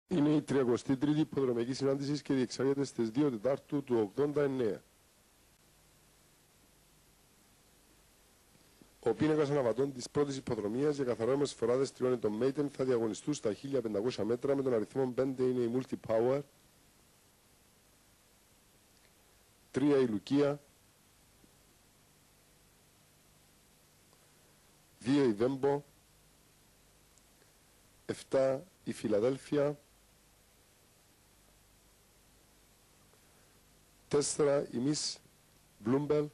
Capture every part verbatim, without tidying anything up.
Είναι η τριακοστή τρίτη υποδρομική συνάντηση και διεξάγεται στις δύο Τετάρτου του ογδόντα εννέα. Ο πίνακας αναβατών της πρώτης υποδρομίας για καθαρόμες φοράδες τριών ετών Μέιτεν θα διαγωνιστούν στα χίλια πεντακόσια μέτρα. Με τον αριθμό πέντε είναι η Multi-Power, τρία η Λουκία, δύο η Βέμπο, επτά η Φιλαδέλφια, τέσσερα η Miss Bloomberg,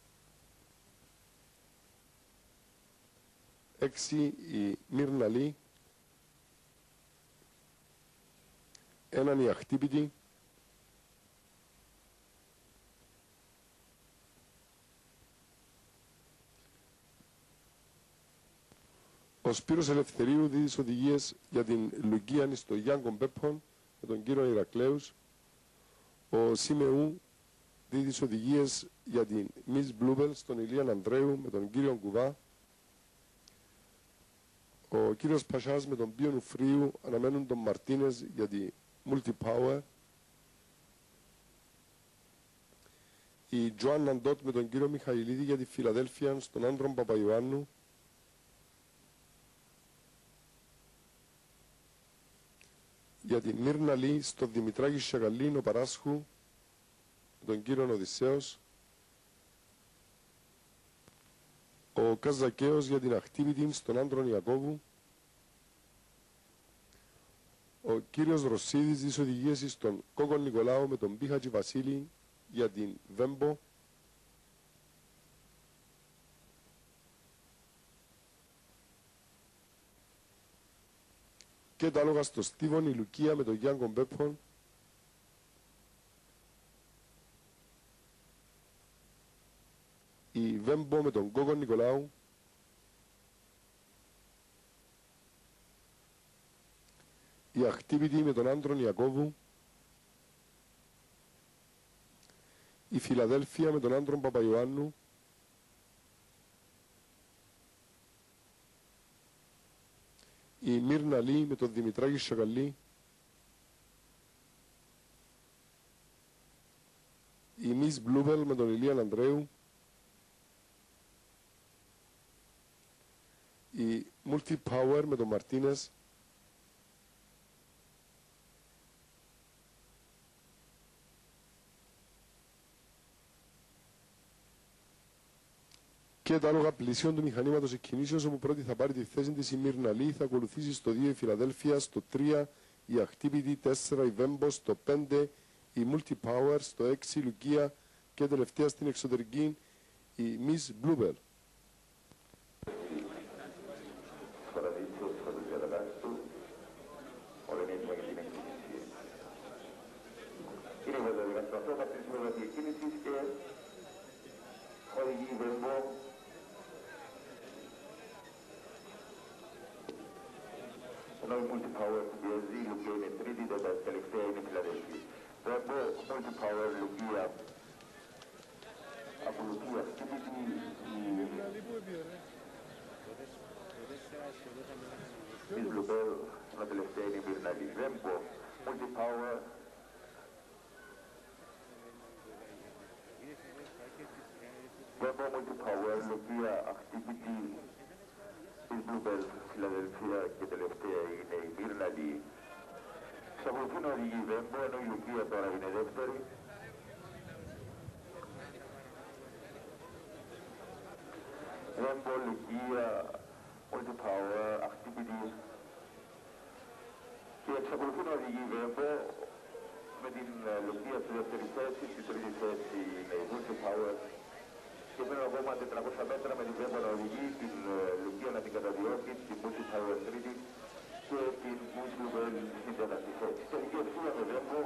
έξι η Μύρνα Λί, έναν η Αχτύπητη, ο Σπύρος Ελευθερίου δίδει τις οδηγίες για την Λουκίανη στο Γιάνγκον Πέπον με τον κύριο Ηρακλέους. Ο Σίμεου δίδει τις οδηγίες για την Miss Bluebell στον Ηλίαν Ανδρέου με τον κύριο Κουβά. Ο κύριος Πασιάς με τον Πίον Ουφρίου αναμένουν τον Μαρτίνες για τη Multi-Power. Η Τζοάννα Ντότ με τον κύριο Μιχαηλίδη για τη Φιλαδέλφια στον Άντρον Παπαϊωάννου. Για τη Μύρνα Λί στο Δημητράκη Σιακαλίνο Παράσχου με τον κύριο Οδυσσέος. Ο Καζακαίος για την Ακτίβιτη στον Άντρον Ιακώβου. Ο κύριος Ρωσίδης της οδηγίες στον Κόκον Νικολάου με τον Πίχατζη Βασίλη για την Βέμπο. Και τα άλογα στο Στίβον η Λουκία με τον Γιάνγκον Πέπον. Η Βέμπο με τον Κόκον Νικολάου. Η Ακτύπητη με τον Άντρον Ιακώβου. Η Φιλαδέλφια με τον Άντρον Παπαϊωάννου. Η Μύρνα Λί με τον Δημητράκη Σακαλή. Η Miss Bluebell με τον Ηλίαν Ανδρέου. Η Multi-Power με τον Μαρτίνες. Και τα άλογα πλησίων του μηχανήματος εκκινήσεως, όπου πρώτη θα πάρει τη θέση της η Μύρνα Λί, θα ακολουθήσει στο δύο η Φιλαδέλφια, στο τρία η Ακτύπητη, τέσσερα η Βέμπο, στο πέντε η Multi-Power, στο έξι η Λουκία και τελευταία στην εξωτερική η Miss Bluebell. Ενώ η Multi-Power πιέζει, η Λουκία είναι τρίτη, τότε τελευταία είναι η Φιλαδέλφια. Βέμπο, Multi-Power, Λουκία, από Λουκία, χτύπητη η Μπλουμπέλ, ενώ τελευταία είναι η Μύρνα Λί. Βέμπο, Multi-Power, Βέμπο, Multi-Power, Λουκία, χτύπητη η Bluebell, Φιλαδελφία και τελευταία είναι η Μύρνα Λί. Ξακολουθούν οδηγοί Βέμπο, ενώ η Λουκία τώρα είναι δεύτερη. Βέμπο, Λουκία, Multi-Power, Ακτύπητη. Και εξακολουθούν οδηγοί Βέμπο με την Λουκία στη δεύτερη θέση, στη τρίτη θέση είναι η Multi-Power. Και μένουν ακόμα τετρακόσια μέτρα με την Βέμπο να οδηγεί, την Λουκία να την καταδιώκει, την Multi-Power τρίτη και την Miss Bluebell στην τέταρτη θέση. Τελική ευθεία με Βέμπο,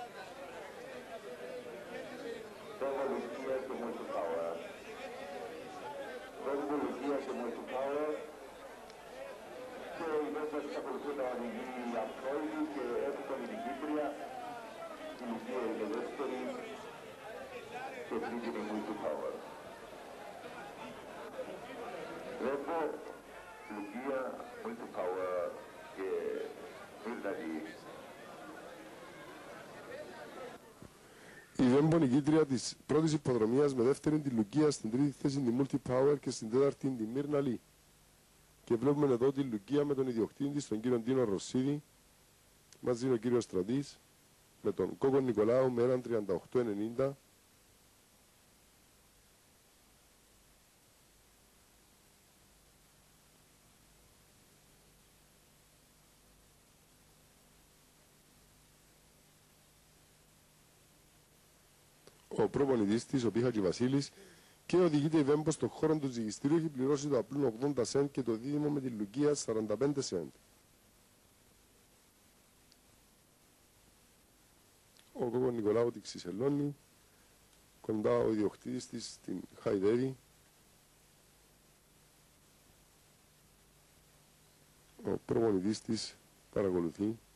Βέμπο, Λουκία και Multi-Power. Βέμπο, Λουκία και Multi-Power και οι Βέμπο εξακολουθούν να οδηγεί αυτόηδη και εύκολη την Κύπρια. Η Λουκία είναι δεύτερη και τρίτη είναι η Multi-Power. Βέμπο, Λουκία, Multi-Power και Μύρνα Λί. Η Βέμπο νικήτρια της πρώτης υποδρομίας με δεύτερη τη Λουκία, στην τρίτη θέση τη Multipower και στην τέταρτη τη Μύρνα Λί. Και βλέπουμε εδώ τη Λουκία με τον ιδιοκτήτη της, τον κύριο Ντίνο Ρωσίδη, μαζί είναι ο κύριος Στρατής, με τον Κόκο Νικολάου με έναν τριάντα οκτώ ενενήντα. Ο προπονητής της, ο Πίχατζη Βασίλης, και οδηγείται η Βέμπο στον χώρο του ζυγιστήριου, έχει πληρώσει το απλό ογδόντα σεντ και το δίδυμο με τη Λουκία σαράντα πέντε σεντ. Ο Κόκο Νικολάου τη ξυσελώνει, κοντά ο ιδιοκτήτης της την χαϊδεύει. Ο προπονητής της παρακολουθεί.